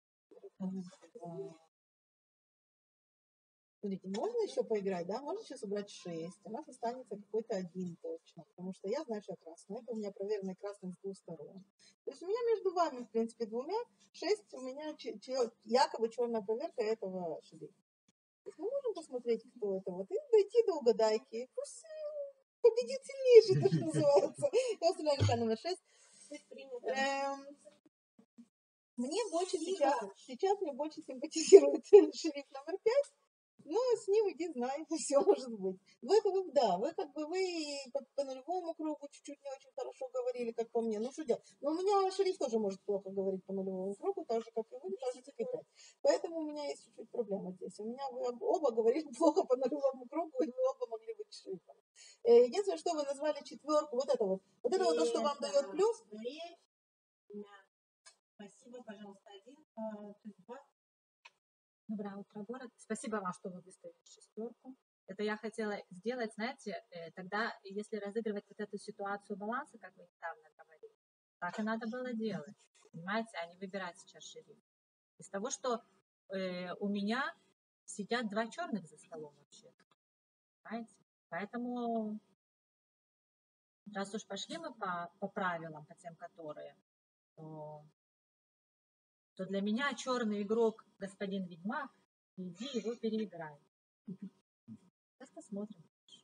Смотрите, можно еще поиграть, да? Можно сейчас убрать шесть. У нас останется какой-то один точно. Потому что я знаю, что я красный. Это у меня проверенный красным с двух сторон. То есть у меня между вами, в принципе, двумя. Шесть у меня ч- ч- якобы черная проверка этого шерифа. То есть мы можем посмотреть, кто это. Вот, и дойти до угадайки. Пусть э, победит сильнейший, то, что называется. Я установлю пока номер шесть. Эм, Мне больше сейчас, сейчас мне больше симпатизирует шериф номер пять. Ну, с ним иди знай, все может быть. Вы, вы, да, вы как бы вы по, по нулевому кругу чуть-чуть не очень хорошо говорили, как по мне. Ну, что делать? Но у меня шериф тоже может плохо говорить по нулевому кругу, так же, как и вы, так же, как и пять. Поэтому у меня есть чуть-чуть проблема здесь. У меня вы оба говорили плохо по нулевому кругу, и вы оба могли быть шерифами. Э, Единственное, что вы назвали четверку, вот это вот. Вот это вот то, что вам дает плюс. Спасибо, пожалуйста, один. а, то есть два. Доброе утро, город. Спасибо вам, что вы выставили шестерку. Это я хотела сделать, знаете, э, тогда, если разыгрывать вот эту ситуацию баланса, как вы недавно говорили, так и надо было делать, понимаете, а не выбирать сейчас шериф. Из того, что э, у меня сидят два черных за столом вообще, понимаете? Поэтому, раз уж пошли мы по, по правилам, по тем, которые, то, то для меня черный игрок, господин Ведьмак, иди его переиграй. Сейчас посмотрим.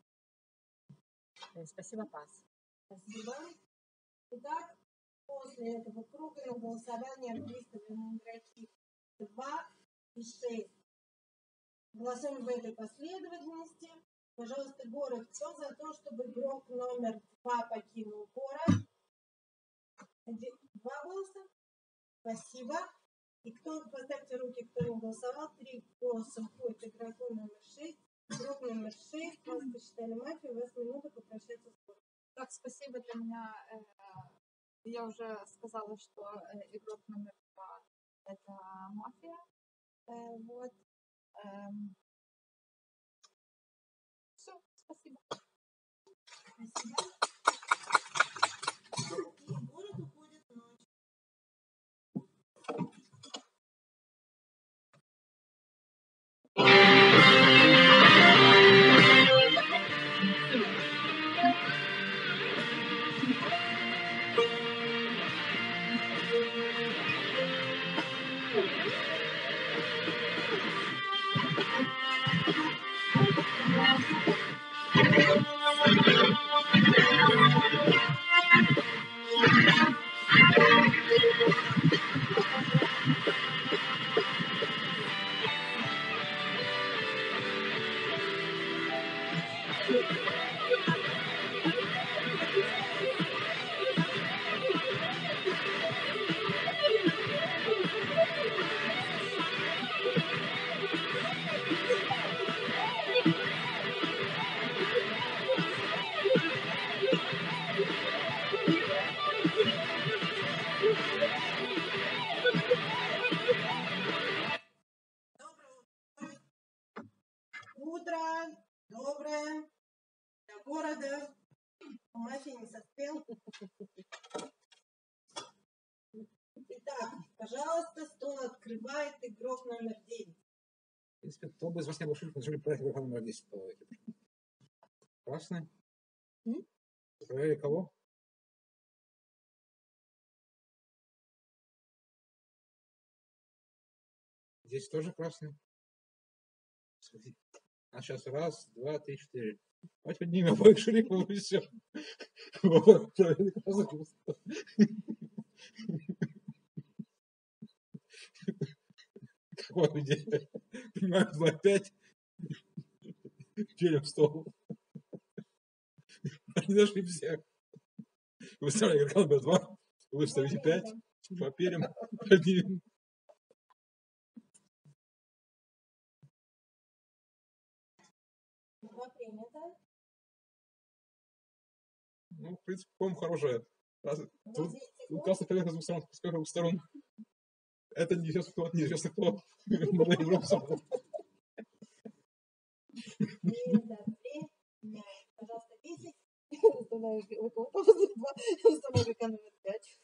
Э, Спасибо, пас. Спасибо. Итак, после этого круга на голосование выставлены игроки два и шесть. Голосуем в этой последовательности. Пожалуйста, город, кто за то, чтобы игрок номер два покинул город? Один- Два голоса. Спасибо. И кто, поставьте руки, кто не голосовал. Три голоса входит игроку номер шесть. Игрок номер шесть. Вас посчитали мафию. У вас минута попрощаться с городом. Так, спасибо для меня. э, Я уже сказала, что э, игрок номер два это мафия. Э, Вот. Все, спасибо. Спасибо. И город уходит в ночь. Утро доброе для города. Мафия не соспел. Итак, пожалуйста, стол открывает игрок номер девять. В принципе, кто бы из вас не был шерифом, должны проверить игрока номер десять. Давайте. Красный. М? Проверили кого? Здесь тоже красный. Смотри. А сейчас раз, два, три, четыре. Давайте поднимем обоих шерифов и все. Какое идея? Понимаю, два, пять. Делим стол. Они нашли всех. Выставляем игрока номер два. Выставите пять. Поперем. Поднимем. принято. Ну, в принципе, по-моему, хорошая. Раз- Тут, двадцать тут секунд. красный поверх с двух сторон, с первых сторон. Это неизвестно кто, неизвестно кто. Но игрок собрал. Это время. Пожалуйста, десять. Выставляю игрока номер два, выставляю игрока номер пять.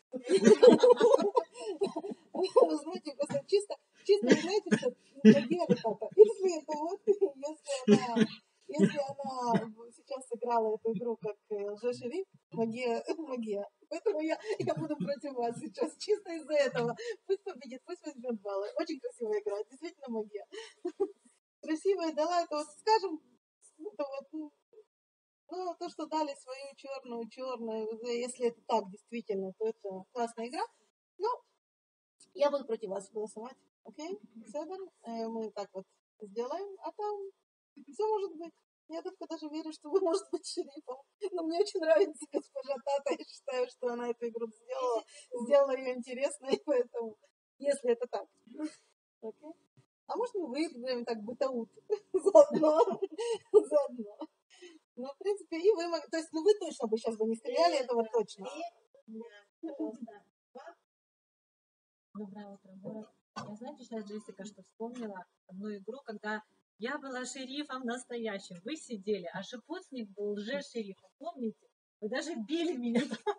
Вы знаете, просто чисто, чисто, вы знаете, что магия вот это. Если это вот, если она, если она сейчас сыграла эту игру как э, лже-шериф, магия, магия. Поэтому я, я буду против вас сейчас, чисто из-за этого. Пусть победит, пусть возьмет баллы. Очень красивая игра, действительно магия. Красивая дала, это вот, скажем, это вот, ну, ну, то, что дали свою черную, черную, если это так действительно, то это классная игра. Ну, я буду против вас голосовать. Окей? Седер, э, мы так вот сделаем, а там все может быть. Я только даже верю, что вы можете быть шерифом. Но мне очень нравится госпожа Тата. Я считаю, что она эту игру сделала, сделала ее интересной, поэтому, если это так. Окей? А может, мы выиграем так бытаут заодно. Заодно. Ну, в принципе, и вы, мог- то есть, ну, вы точно бы сейчас бы не стреляли, этого точно. Пожалуйста. Доброе утро, город. Я, знаете, сейчас, Джессика, что вспомнила одну игру, когда я была шерифом настоящим. Вы сидели, а шипоцник был лже-шерифом. Помните? Вы даже били меня.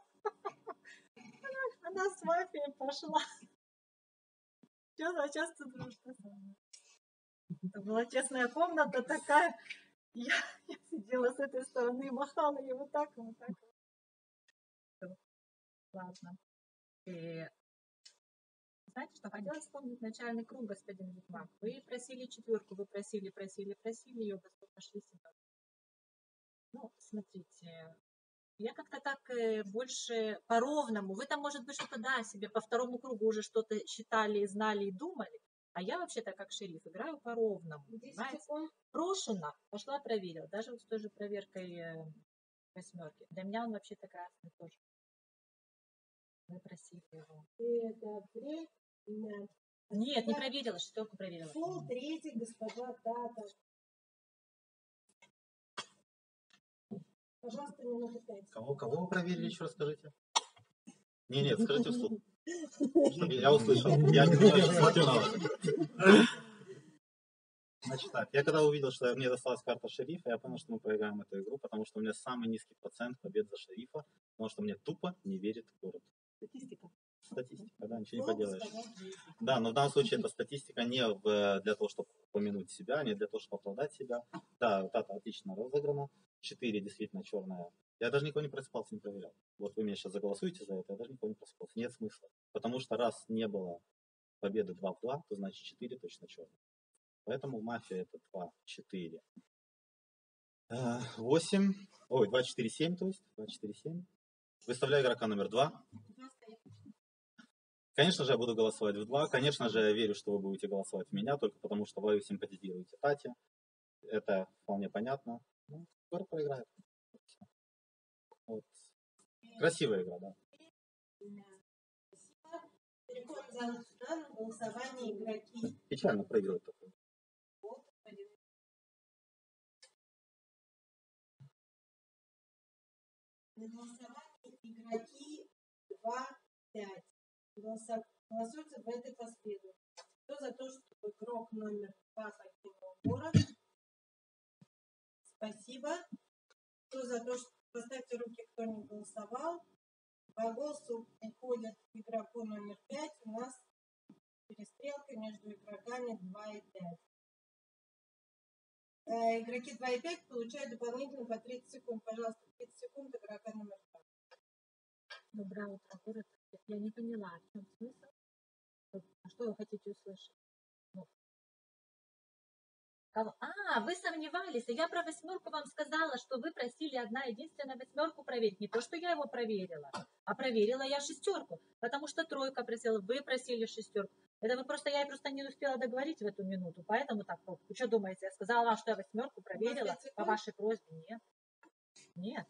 Она с мафией пошла. Сейчас, а сейчас ты дружка со мной. Это была честная комната такая. Я, я сидела с этой стороны, махала ей вот так, вот так. Ладно. И знаете, что хотела вспомнить начальный круг, господин Витмак. Вы просили четверку, вы просили, просили, просили ее, Господь, пошли сюда. Ну, смотрите, я как-то так э, больше по-ровному. Вы там, может быть, что-то, да, себе по второму кругу уже что-то считали, знали и думали. А я вообще-то как шериф играю по-ровному. Брошена, пошла проверила. Даже вот с той же проверкой э, восьмерки. Для меня он вообще-то красный тоже. Мы просили его. Это время. Нет, не проверила, шестерку проверила. Фол третий, госпожа Тата. Пожалуйста, минуту пять. Кого, кого вы проверили, еще раз скажите? Не, нет, скажите вслух. Чтобы я услышал. Я не знаю, что смотрю на вас. Значит так, я когда увидел, что мне досталась карта шерифа, я понял, что мы проиграем эту игру, потому что у меня самый низкий процент побед за шерифа, потому что мне тупо не верит город. Статистика. Статистика, да, ничего не поделаешь. Да, но в данном случае эта статистика не в, для того, чтобы помянуть себя, не для того, чтобы оправдать себя. Да, вот это отлично разыграно. Четыре действительно черная. Я даже никого не просыпался, не проверял. Вот вы меня сейчас заголосуете за это, я даже никого не просыпался. Нет смысла. Потому что раз не было победы два в два, то значит четыре точно черная. Поэтому мафия это два, четыре, восемь, ой, два, четыре, семь, то есть два, четыре, семь. Выставляю игрока номер два. Конечно же, я буду голосовать в два. Конечно же, я верю, что вы будете голосовать в меня, только потому что вы симпатизируете Тате. Это вполне понятно. Ну, скоро проиграет. Вот. Красивая игра, да. Переходим в зал суда на голосование игроки. Печально проигрывать такое. На голосование игроки два пять. Голоса- Голосуется в этой последовательности. Кто за то, чтобы игрок номер два покинул город? Спасибо. Кто за то, что... Поставьте руки, кто не голосовал. По голосу приходит к игроку номер пять. У нас перестрелка между игроками два и пять. Э, игроки два и пять получают дополнительно по тридцать секунд. Пожалуйста, тридцать секунд игрока номер два. Доброе утро, город. Я не поняла, в чем смысл. А что вы хотите услышать? Ну. Кого? А, вы сомневались, и я про восьмерку вам сказала, что вы просили одна единственная восьмерку проверить. Не то, что я его проверила, а проверила я шестерку, потому что тройка просила, вы просили шестерку. Это вы просто, я просто не успела договорить в эту минуту, поэтому так, вы что думаете, я сказала вам, что я восьмерку проверила по вашей просьбе? Нет. Нет.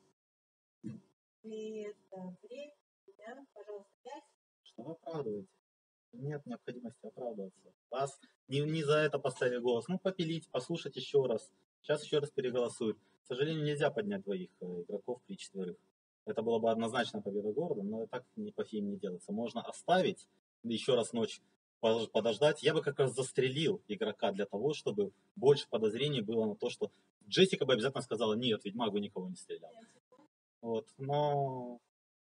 Это время, пожалуйста, пять. Что вы оправдываете? Нет необходимости оправдываться. Вас не, не за это поставили голос. Ну, попилить, послушать еще раз. Сейчас еще раз переголосуют. К сожалению, нельзя поднять двоих э, игроков при четверых. Это была бы однозначная победа города, но так не по фим не делается. Можно оставить, еще раз ночь пож- подождать. Я бы как раз застрелил игрока для того, чтобы больше подозрений было на то, что Джессика бы обязательно сказала, нет, ведьмак бы никого не стрелял. Вот, но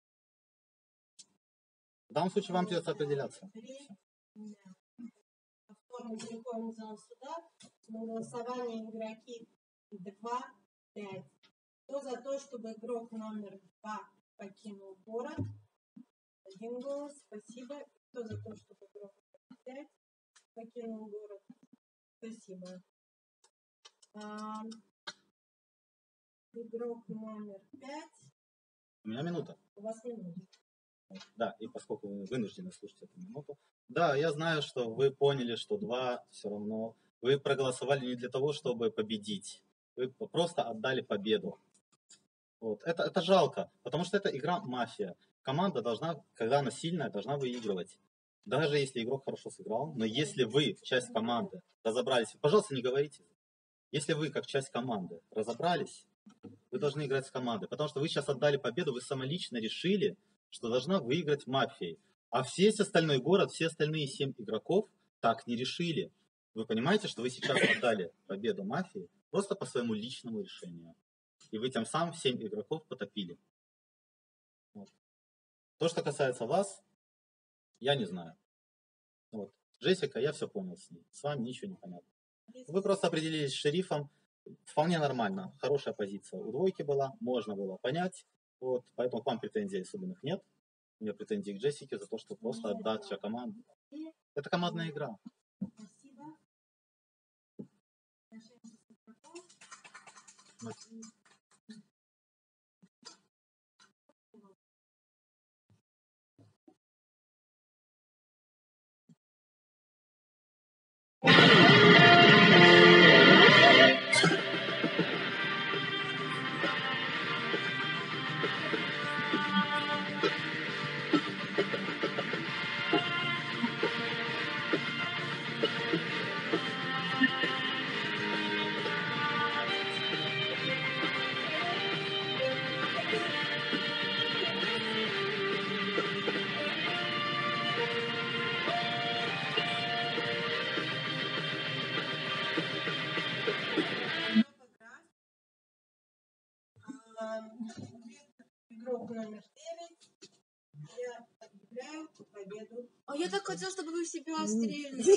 в данном случае вам придется определяться. Повторно переходим в зал суда. На голосование игроки два, пять. Кто за то, чтобы игрок номер два покинул город? Один голос, спасибо. Кто за то, чтобы игрок номер пять покинул город? Спасибо. А, игрок номер пять. У меня минута. У вас минута. Да, и поскольку вы вынуждены слушать эту минуту. Да, я знаю, что вы поняли, что два все равно. Вы проголосовали не для того, чтобы победить. Вы просто отдали победу. Вот. Это, это жалко, потому что это игра мафия. Команда должна, когда она сильная, должна выигрывать. Даже если игрок хорошо сыграл, но если вы, часть команды, разобрались, пожалуйста, не говорите. Если вы, как часть команды, разобрались, вы должны играть с командой, потому что вы сейчас отдали победу, вы самолично решили, что должна выиграть мафией. А весь остальной город, все остальные семь игроков так не решили. Вы понимаете, что вы сейчас отдали победу мафии просто по своему личному решению. И вы тем самым семь игроков потопили. Вот. То, что касается вас, я не знаю. Вот. Джессика, я все понял с ней. С вами ничего не понятно. Вы просто определились с шерифом. Вполне нормально. Хорошая позиция у двойки была. Можно было понять. Вот. Поэтому к вам претензий особенных нет. У меня претензии к Джессике за то, что просто отдать все команду. Это командная игра. Вот. Игрок номер девять. Я объявляю победу. А я так хотела, чтобы вы в себя стрельнули.